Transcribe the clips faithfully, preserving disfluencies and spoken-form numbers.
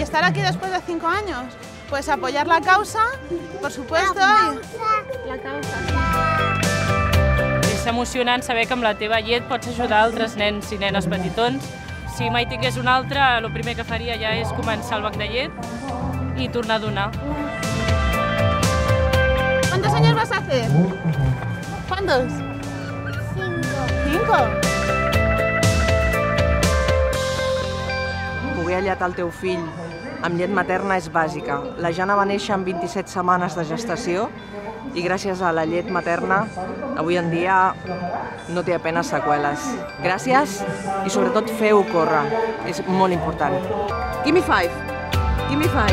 estar aquí después de cinco años, pues apoyar la causa, por supuesto. La causa. La causa. És emocionant saber que amb la teva llet pots ajudar altres nens i nenes petitons. Si mai tingués un altre, el primer que faria ja és començar el banc de llet i tornar a donar. ¿Cuántos años vas a hacer? ¿Cuántos? Cinco. Cinco. Poder alletar el teu fill amb llet materna és bàsica. La Jana va néixer amb vint-i-set setmanes de gestació i gràcies a la llet materna avui en dia no té apenas seqüeles. Gràcies i sobretot feu córrer, és molt important. Give me five, give me five.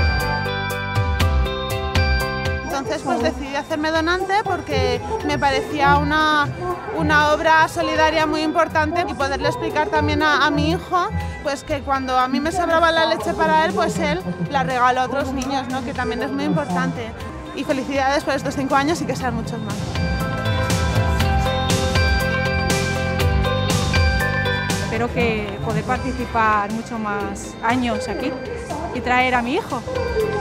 Entonces pues decidí hacerme donante porque me parecía una, una obra solidaria muy importante y poderle explicar también a, a mi hijo pues que cuando a mí me sobraba la leche para él, pues él la regaló a otros niños, ¿no? Que también es muy importante. Y felicidades por estos cinco años y que sean muchos más. Espero que poder participar muchos más años aquí y traer a mi hijo.